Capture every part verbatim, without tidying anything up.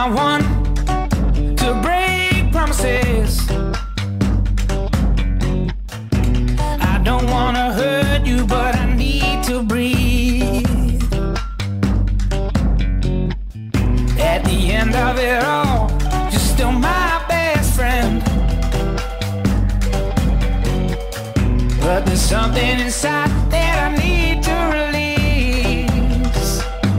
not one to break promises. I don't wanna hurt you, but I need to breathe. At the end of it all, you're still my best friend. But there's something inside that I need to release.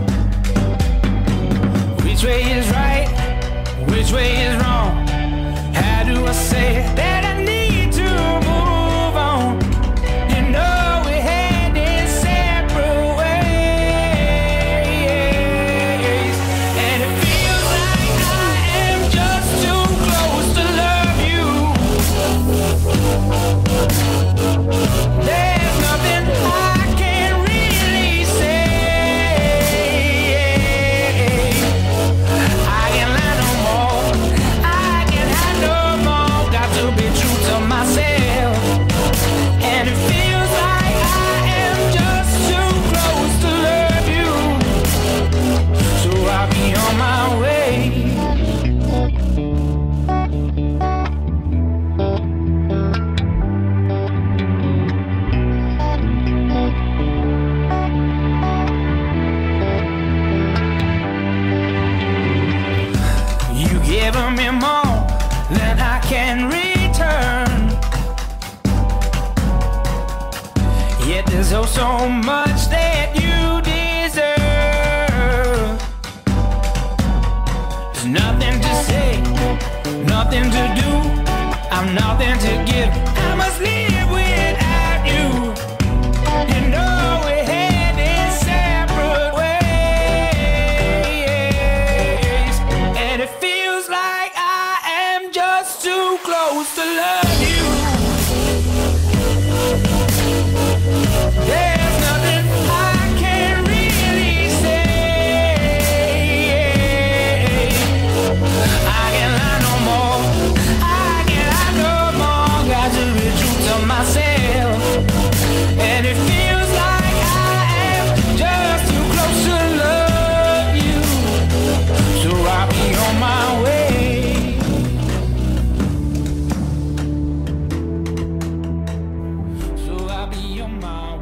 Which way is right? Which way is wrong? How do I say that I need to move on? You know we're heading separate ways, and it feels like I am just too close to love you. There's nothing I can really say. I can't lie no more. I can't hide no more. Got to be true to myself. And it feels like I am just too close to love you. So I'll be on my way. You giving me more than I can return. Yet there's oh so much that you deserve. There's nothing to say, nothing to do. I'm nothing to give. I must live without you. You know we're heading separate ways, and it feels like I am just too close to love you. There's nothing I can really say. I can't lie no more. I can't lie no more. Got to be true to myself. And it feels like I am just too close to love you. So I'll be on my way. So I'll be on my way.